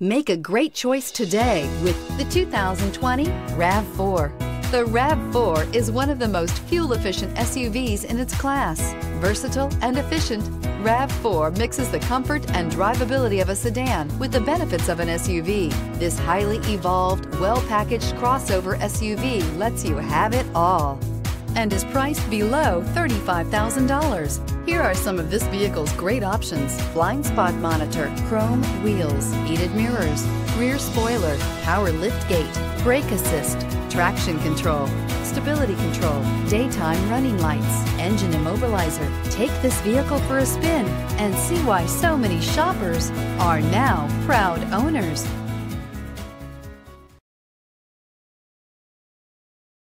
Make a great choice today with the 2020 RAV4. The RAV4 is one of the most fuel-efficient SUVs in its class. Versatile and efficient, RAV4 mixes the comfort and drivability of a sedan with the benefits of an SUV. This highly evolved, well-packaged crossover SUV lets you have it all and is priced below $35,000. Here are some of this vehicle's great options: blind spot monitor, chrome wheels, heated mirrors, rear spoiler, power liftgate, brake assist, traction control, stability control, daytime running lights, engine immobilizer. Take this vehicle for a spin and see why so many shoppers are now proud owners.